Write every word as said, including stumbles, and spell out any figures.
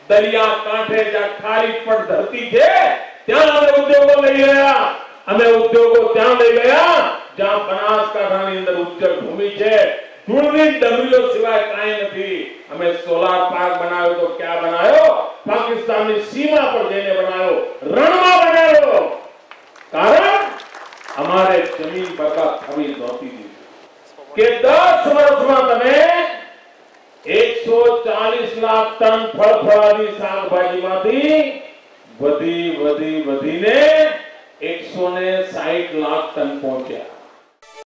દરિયા કાંઠે જ્યાં ખારી પર ધરતી છે ત્યાં અમે ઉદ્યોગો લઈ ગયા. અમે ઉદ્યોગો ત્યાં લઈ ગયા જ્યાં બનાસકાંઠાની અંદર ઉજ્જડ ભૂમિ છે. ધૂળની ડમરીઓ સિવાય કાંઈ નથી. અમે સોલાર પાર્ક બનાવ્યો તો ક્યાં બનાવ્યો? પાકિસ્તાનની સીમા પર જઈને બનાવ્યો, રણમાં બનાવ્યો. કારણ અમારે જમીન બરબાદ થવી નહોતી કે દસ વર્ષમાં તમે એકસો ચાલીસ લાખ ટન ફળફળાદી શાકભાજીમાંથી વધી વધી વધીને એકસો સાઠ લાખ ટન પહોંચ્યા.